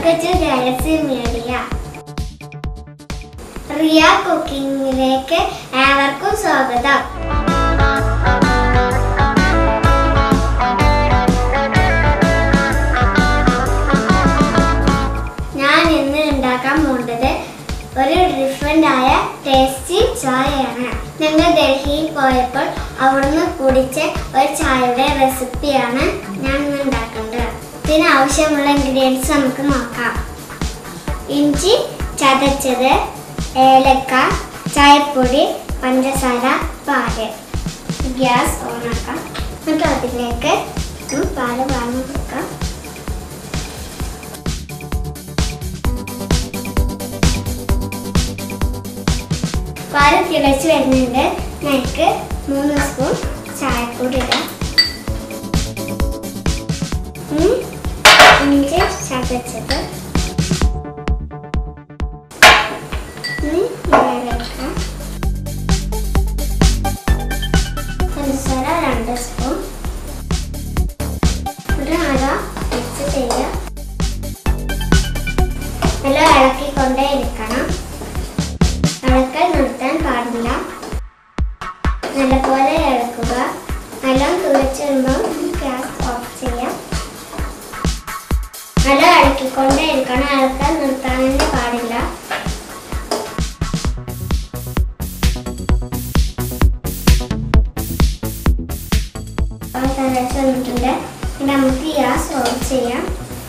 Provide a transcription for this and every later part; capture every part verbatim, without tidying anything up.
Welcome to Galaxy Media. Riya Cookingilekku ഏവർക്കും സ്വാഗതം. ഞാൻ ഇന്ന് ഉണ്ടാക്കാൻ പോകുന്നത് ഒരു ഡിഫറെന്റ് ആയ ടേസ്റ്റി ചായയാണ്. ഞങ്ങൾ ഡൽഹിയിൽ പോയപ്പോൾ അവിടുന്ന് കുടിച്ച ഒരു ചായയുടെ റെസിപ്പിയാണ് ഞാൻ ഇന്ന് ഉണ്ടാക്കുന്നത്. ഇതിന് ആവശ്യമുള്ള ഇൻഗ്രീഡിയൻസ് നമുക്ക് നോക്കാം. ഇഞ്ചി ചതച്ചത്, ഏലക്ക, ചായപ്പൊടി, പഞ്ചസാര, പാല്. ഗ്യാസ് ഓണാക്കാം. എന്നിട്ട് അതിലേക്ക് പാല് വാങ്ങി വെക്കാം. പാല് തിളച്ച് വരുന്നുണ്ട്. നമുക്ക് മൂന്ന് സ്പൂൺ ചായപ്പൊടി ഇടാം. ഇഞ്ചി ചതച്ചത്, പഞ്ചസാര രണ്ട് സ്പൂൺ. ഒരു അര മിക്സ് ചെയ്യുക. നല്ല ഇളക്കിക്കൊണ്ടേ ഇരിക്കണം. ഇളക്കൽ നിർത്താൻ പാടില്ല. നല്ലപോലെ ഇളക്കുക. നല്ല തിളച്ച് വരുമ്പോൾ ഗ്യാസ് ഓഫ് ചെയ്യാം. നല്ല ഇളക്കിക്കൊണ്ടേ ഇരിക്കണം. ഇളക്കാൻ നിർത്താൻ തന്നെ പാടില്ല. തിളച്ച് വന്നിട്ടുണ്ട്. നമുക്ക് ഗ്യാസ് ഓഫ് ചെയ്യാം.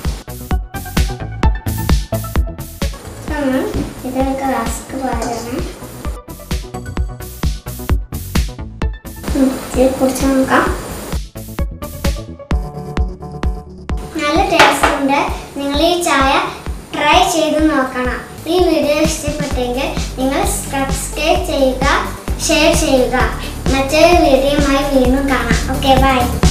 ഇതൊക്കെ റസ്ക് പാലാണ്. കുറിച്ച് നോക്കാം. നല്ല ടേസ്റ്റ് ഉണ്ട്. നിങ്ങൾ ഈ ചായ ട്രൈ ചെയ്ത് നോക്കണം. ഈ വീഡിയോ ഇഷ്ടപ്പെട്ടെങ്കിൽ നിങ്ങൾ സബ്സ്ക്രൈബ് ചെയ്യുക, ഷെയർ ചെയ്യുക. മറ്റൊരു വീഡിയോയുമായി വീണ്ടും കാണാം. Okay, by.